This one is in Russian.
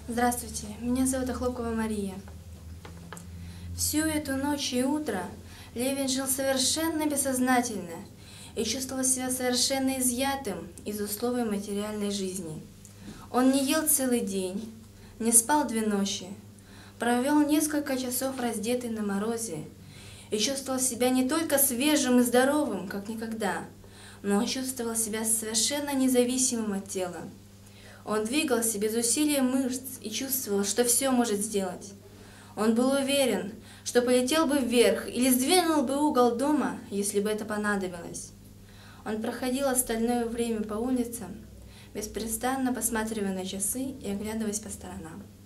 Здравствуйте, меня зовут Охлопкова Мария. Всю эту ночь и утро Левин жил совершенно бессознательно и чувствовал себя совершенно изъятым из условий материальной жизни. Он не ел целый день, не спал 2 ночи, провел несколько часов раздетый на морозе и чувствовал себя не только свежим и здоровым, как никогда, но чувствовал себя совершенно независимым от тела. Он двигался без усилия мышц и чувствовал, что все может сделать. Он был уверен, что полетел бы вверх или сдвинул бы угол дома, если бы это понадобилось. Он проходил остальное время по улицам, беспрестанно посматривая на часы и оглядываясь по сторонам.